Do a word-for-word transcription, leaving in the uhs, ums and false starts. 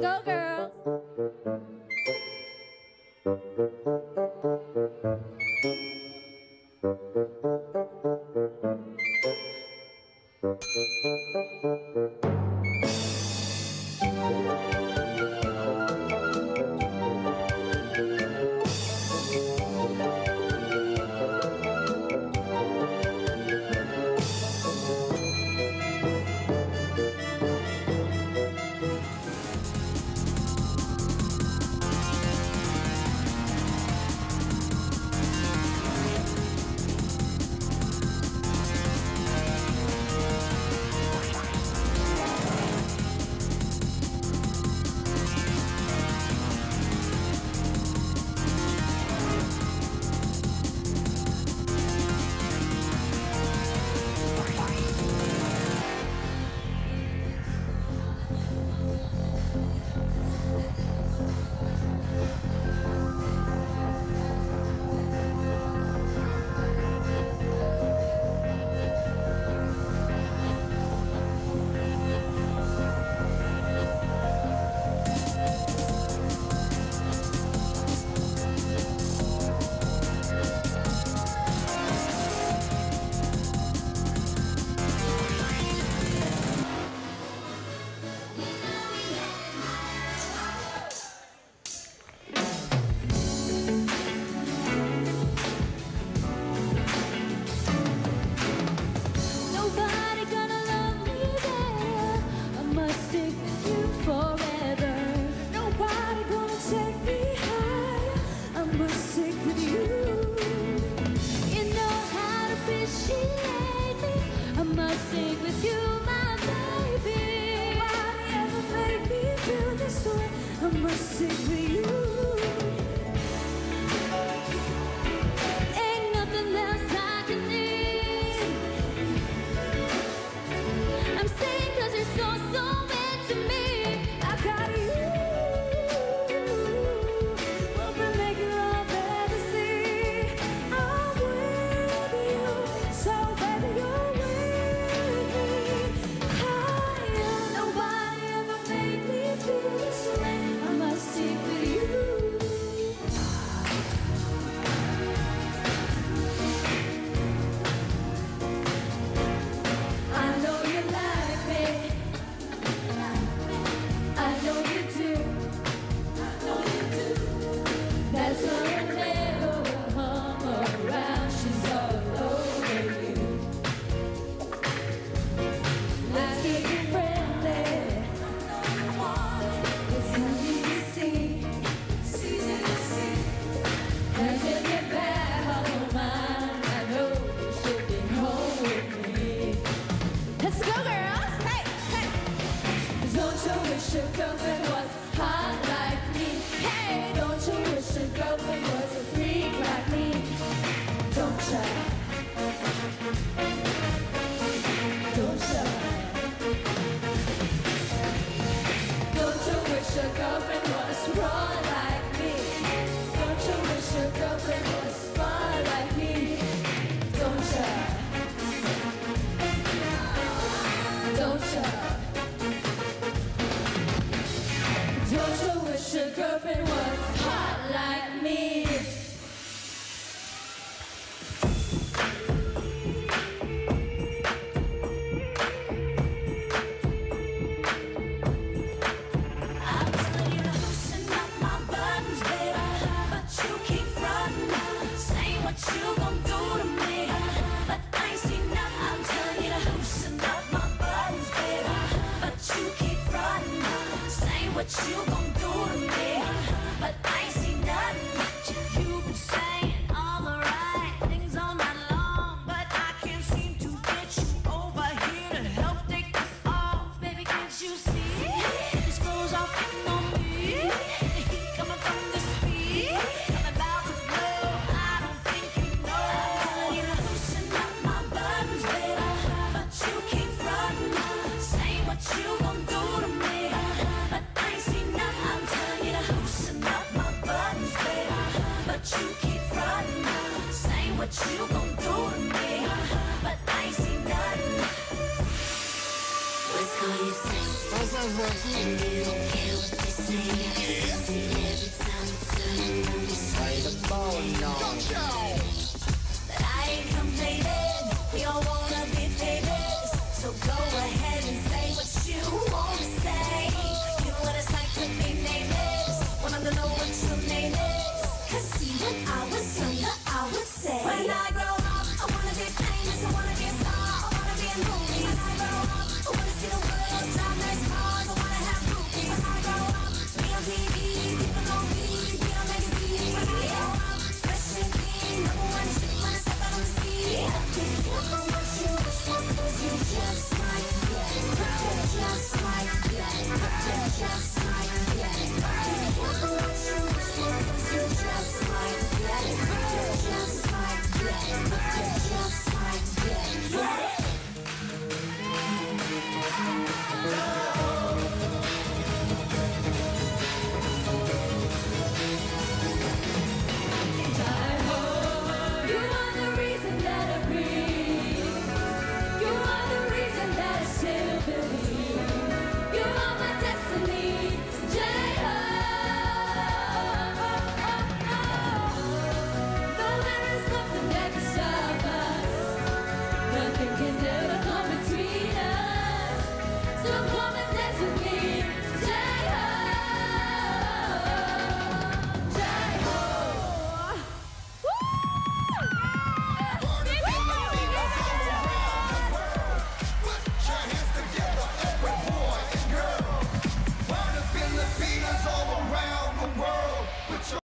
Go, girls. What's up, Zaki? Play the ball now. But I ain't complaining, we all wanna be famous. So go ahead and say what you wanna say. You know what it's like to be nameless, wanna know what your name is. Cause see, when I was younger, I would say, when I grow up, I wanna be famous, I wanna be a star, I wanna be in movies. When I grow up, I wanna see the world, drive nice cars, I wanna have groupies. When I grow up, be on T V, people gon' be, be on magazines. When I grow up, fresh and clean, number one chick when I step out on the scene. Be careful what you wish for, cause you just might get, just might get, just